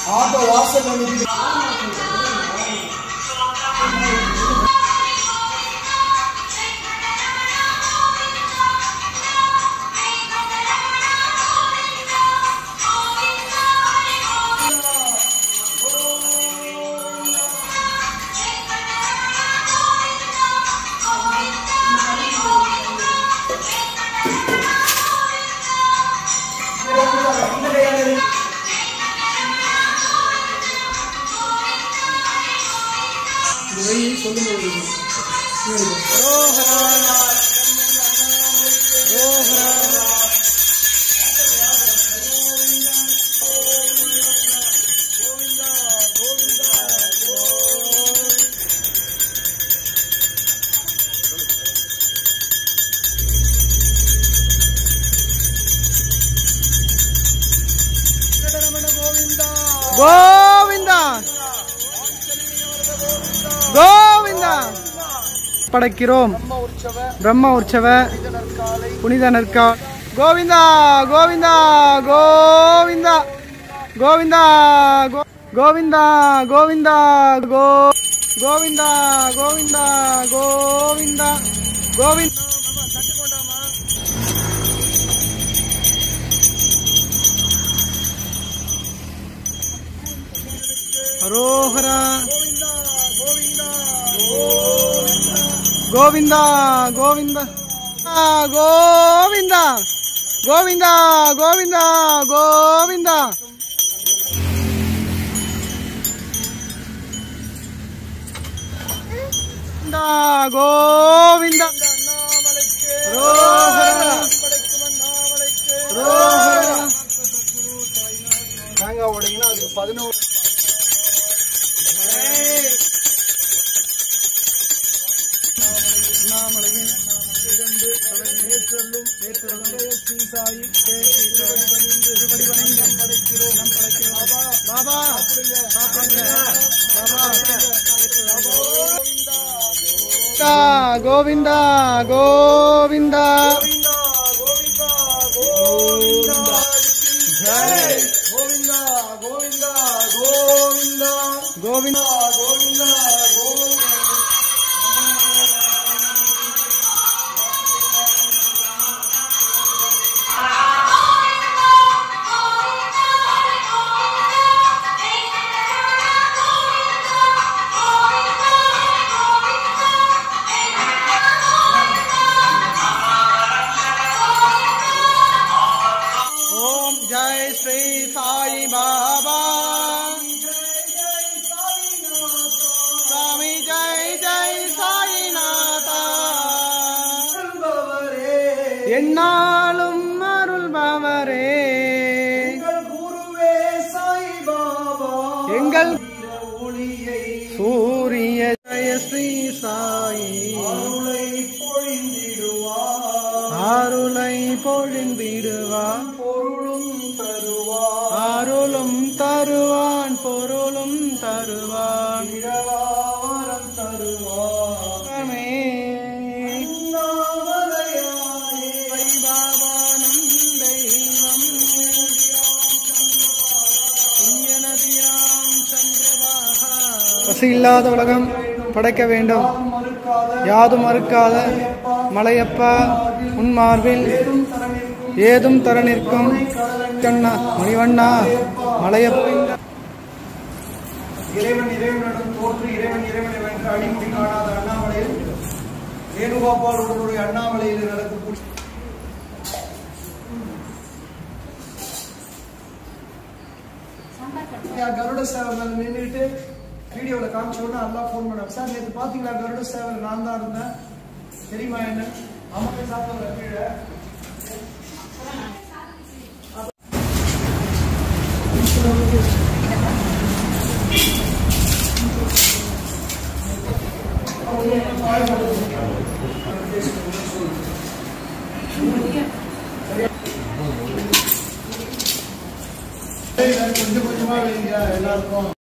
Auto வாசல்ல நிக்குது. கோவிந்தா கோவிந்தா படைக்கிறோம். பிரம்ம உற்சவ புனித நற்கால். கோவிந்தா கோவிந்தா கோவிந்தா கோவிந்தா கோவிந்தா கோவிந்தா கோவிந்தா கோவிந்தா கோவிந்தா கோவிந்தா. ஹரோஹரா கோவிந்தா கோவிந்தா கோவிந்தா கோவிந்தா கோவிந்தா கோவிந்தா. கோவிந்தா தேங்காய் உடைங்கன்னா அதுக்கு 11 கோவிந்தா கோவிந்தா ஜெய் கோவிந்தா கோவிந்தா கோவிந்தா கோவிந்தா கோவிந்தா கோவிந்தா. जय श्री साई बाबा स्वामी जय जय साई नाथा என்னாலும் அருள்பவரே எங்கள் குருவே சாய் பாபா எங்கள் ஒளியை சூரிய ஜெய ஸ்ரீ சாயி அருளை பொழிந்திடுவார் அருளை பொழிந்திடுவான் பொருளும் தருவார் அருளும் தருவான் பொருளும் தருவான் இரவாரம் தருவார் பாபா நம் தெய்வம் பசி இல்லாத உலகம் படைக்க வேண்டும். யாதும் மறுக்காத மலையப்பா உன் மார்பில் ஏதும் தர நிற்கும் கண்ணா மணிவண்ணா மலையப்பா. இறைவன் இறைவனிடம் தோற்று இறைவன் இறைவனை வென்று அடிமுடி காணாத அண்ணாமலையில் வேணுகோபால் உடனுடைய அண்ணாமலையில் நடக்கக்கூடிய கருட சேவை நின்றுட்டு வீடியோல காமிச்ச உடனே எல்லாம் போன் பண்ணாங்க. சார் நேற்று பாத்தீங்களா கருட சேவை நான் தான் இருந்தேன் தெரியுமா என்ன அம்மா சாப்பிட கீழே கொஞ்சம் கொஞ்சமா எல்லாருக்கும்